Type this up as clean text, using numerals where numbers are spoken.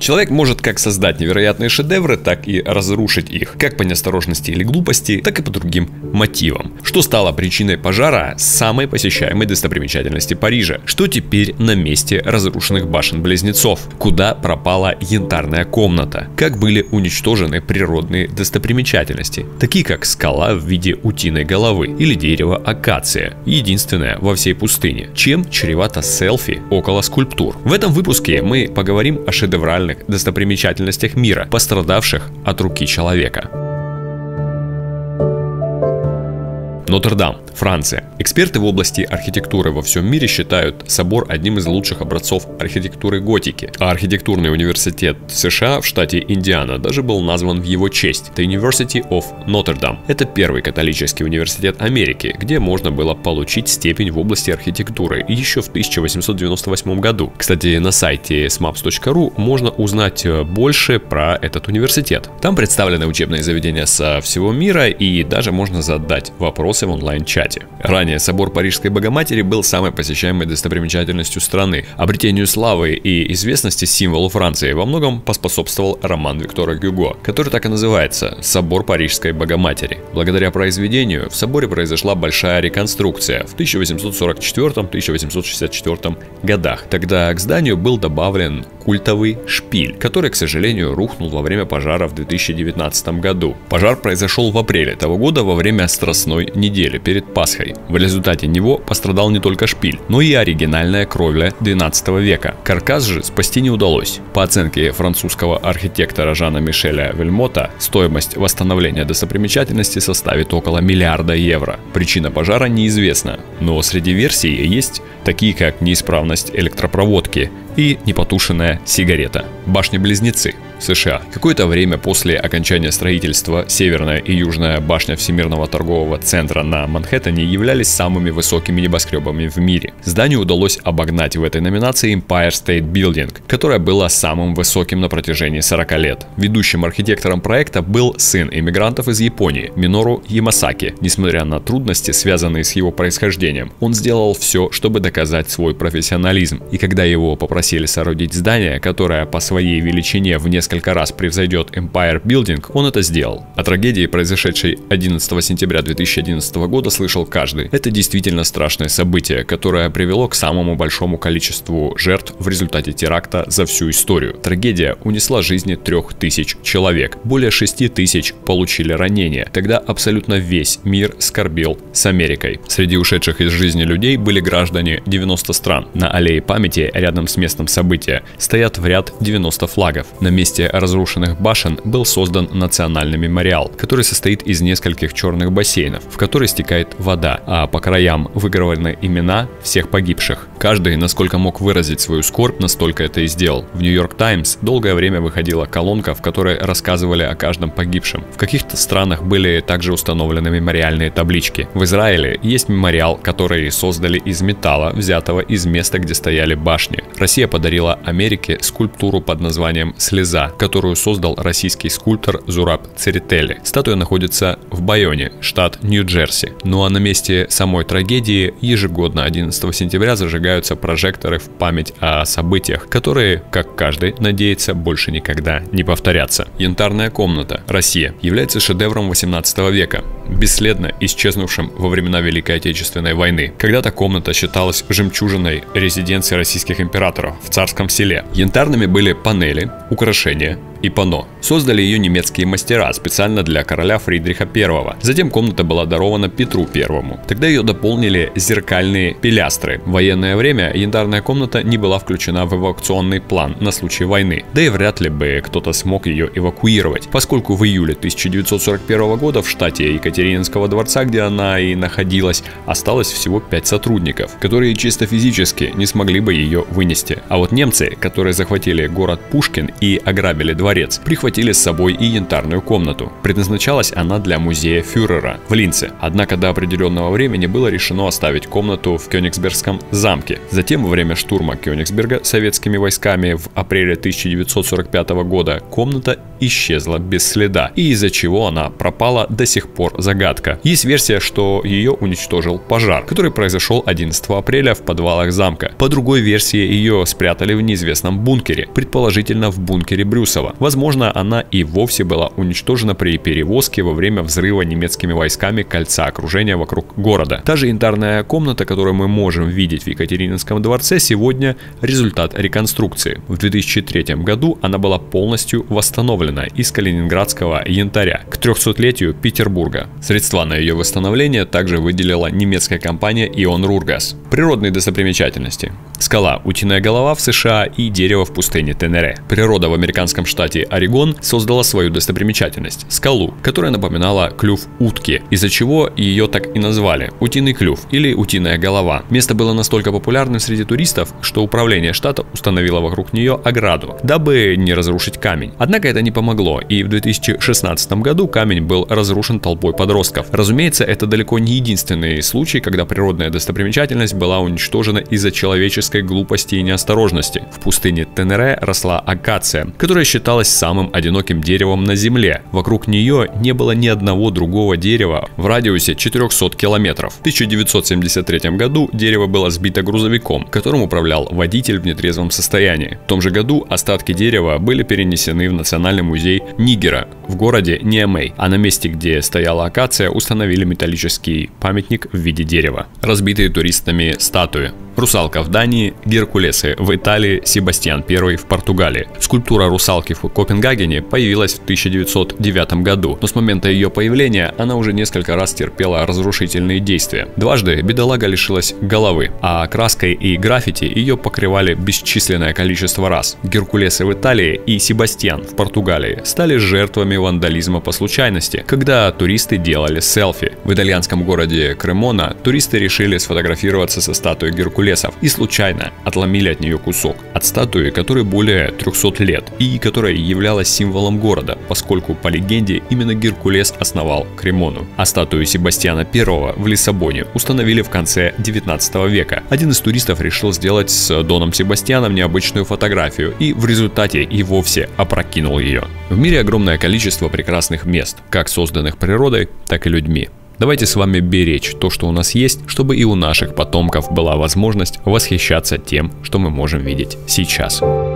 Человек может как создать невероятные шедевры, так и разрушить их, как по неосторожности или глупости, так и по другим мотивам. Что стало причиной пожара самой посещаемой достопримечательности Парижа? Что теперь на месте разрушенных башен-близнецов? Куда пропала янтарная комната? Как были уничтожены природные достопримечательности, такие как скала в виде утиной головы или дерево акация, единственное во всей пустыне? Чем чревато селфи около скульптур? В этом выпуске мы поговорим о шедевральных достопримечательностях мира, пострадавших от руки человека. Нотр-Дам, Франция. Эксперты в области архитектуры во всем мире считают собор одним из лучших образцов архитектуры готики, а архитектурный университет США в штате Индиана даже был назван в его честь – The University of Notre Dame. Это первый католический университет Америки, где можно было получить степень в области архитектуры еще в 1898 году. Кстати, на сайте smaps.ru можно узнать больше про этот университет. Там представлены учебные заведения со всего мира, и даже можно задать вопросы в онлайн-чате. Ранее собор Парижской Богоматери был самой посещаемой достопримечательностью страны. Обретению славы и известности символу Франции во многом поспособствовал роман Виктора Гюго, который так и называется «Собор Парижской Богоматери». Благодаря произведению в соборе произошла большая реконструкция в 1844-1864 годах. Тогда к зданию был добавлен культовый шпиль, который, к сожалению, рухнул во время пожара в 2019 году. Пожар произошел в апреле того года во время Страстной недели перед Пасхой. В результате него пострадал не только шпиль, но и оригинальная кровля 12 века. Каркас же спасти не удалось. По оценке французского архитектора Жана Мишеля Вельмота, стоимость восстановления достопримечательности составит около миллиарда евро. Причина пожара неизвестна, но среди версий есть такие, как неисправность электропроводки и непотушенная сигарета. Башни-близнецы, США. Какое-то время после окончания строительства северная и южная башня Всемирного торгового центра на Манхэттене являлись самыми высокими небоскребами в мире. Зданию удалось обогнать в этой номинации Empire State Building, которая была самым высоким на протяжении 40 лет. Ведущим архитектором проекта был сын иммигрантов из Японии Минору Ямасаки. Несмотря на трудности, связанные с его происхождением, он сделал все, чтобы доказать свой профессионализм. И когда его попросили соорудить здание, которое по своей величине в несколько раз превзойдет Empire Building, он это сделал. О трагедии, произошедшей 11 сентября 2011 года, слышал каждый. Это действительно страшное событие, которое привело к самому большому количеству жертв в результате теракта за всю историю. Трагедия унесла жизни 3000 человек. Более 6000 получили ранения. Тогда абсолютно весь мир скорбел с Америкой. Среди ушедших из жизни людей были граждане 90 стран. На аллее памяти рядом с местом события стоят в ряд 90 флагов. На месте разрушенных башен был создан национальный мемориал, который состоит из нескольких черных бассейнов, в который стекает вода, а по краям выгравированы имена всех погибших. Каждый, насколько мог выразить свою скорбь, настолько это и сделал. В Нью-Йорк Таймс долгое время выходила колонка, в которой рассказывали о каждом погибшем. В каких-то странах были также установлены мемориальные таблички. В Израиле есть мемориал, который создали из металла, взятого из места, где стояли башни. Россия подарила Америке скульптуру под названием «Слеза», которую создал российский скульптор Зураб Церетели. Статуя находится в Байоне, штат Нью-Джерси. Ну а на месте самой трагедии ежегодно 11 сентября зажигаются прожекторы в память о событиях, которые, как каждый надеется, больше никогда не повторятся. Янтарная комната, Россия, является шедевром 18 века, бесследно исчезнувшим во времена Великой Отечественной войны. Когда-то комната считалась жемчужиной резиденции российских императоров в Царском Селе. Янтарными были панели, украшения и панно. Создали ее немецкие мастера специально для короля Фридриха I. Затем комната была дарована Петру I. Тогда ее дополнили зеркальные пилястры. В военное время янтарная комната не была включена в эвакуационный план на случай войны. Да и вряд ли бы кто-то смог ее эвакуировать, поскольку в июле 1941 года в штате Екатерининского дворца, где она и находилась, осталось всего 5 сотрудников, которые чисто физически не смогли бы ее вынести. А вот немцы, которые захватили город Пушкин и ограбили дворец, прихватили захватили с собой и янтарную комнату. Предназначалась она для музея фюрера в Линце. Однако до определенного времени было решено оставить комнату в Кёнигсбергском замке. Затем, во время штурма Кёнигсберга советскими войсками в апреле 1945 года, комната исчезла без следа, и из-за чего она пропала, до сих пор загадка. Есть версия, что ее уничтожил пожар, который произошел 11 апреля в подвалах замка. По другой версии, ее спрятали в неизвестном бункере, предположительно в бункере Брюсова. Возможно, она и вовсе была уничтожена при перевозке во время взрыва немецкими войсками кольца окружения вокруг города. Та же янтарная комната, которую мы можем видеть в Екатерининском дворце, сегодня результат реконструкции. В 2003 году она была полностью восстановлена из калининградского янтаря к 300-летию Петербурга. Средства на ее восстановление также выделила немецкая компания Ион Рургас. Природные достопримечательности: скала Утиная голова в США и дерево в пустыне Тенере. Природа в американском штате Орегон создала свою достопримечательность – скалу, которая напоминала клюв утки, из-за чего ее так и назвали – утиный клюв или утиная голова. Место было настолько популярным среди туристов, что управление штата установило вокруг нее ограду, дабы не разрушить камень. Однако это не помогло, и в 2016 году камень был разрушен толпой подростков. Разумеется, это далеко не единственный случай, когда природная достопримечательность была уничтожена из-за человеческой глупости и неосторожности. В пустыне Тенере росла акация, которая считалась самым одиноким деревом на Земле. Вокруг нее не было ни одного другого дерева в радиусе 400 километров. В 1973 году дерево было сбито грузовиком, которым управлял водитель в нетрезвом состоянии. В том же году остатки дерева были перенесены в Национальный музей Нигера в городе Ниамей, а на месте, где стояла акация, установили металлический памятник в виде дерева. Разбитые туристами статуи: русалка в Дании, Геркулесы в Италии, Себастьян I в Португалии. Скульптура русалки в Копенгагене появилась в 1909 году, но с момента ее появления она уже несколько раз терпела разрушительные действия. Дважды бедолага лишилась головы, а краской и граффити ее покрывали бесчисленное количество раз. Геркулесы в Италии и Себастьян в Португалии стали жертвами вандализма по случайности, когда туристы делали селфи. В итальянском городе Кремона туристы решили сфотографироваться со статуей Геркулесов и случайно отломили от нее кусок. От статуи, которой более 300 лет и которая являлась символом города, поскольку по легенде именно Геркулес основал Кремону. А статую Себастьяна I в Лиссабоне установили в конце 19 века. Один из туристов решил сделать с Доном Себастьяном необычную фотографию и в результате и вовсе опрокинул ее. В мире огромное количество прекрасных мест, как созданных природой, так и людьми. Давайте с вами беречь то, что у нас есть, чтобы и у наших потомков была возможность восхищаться тем, что мы можем видеть сейчас.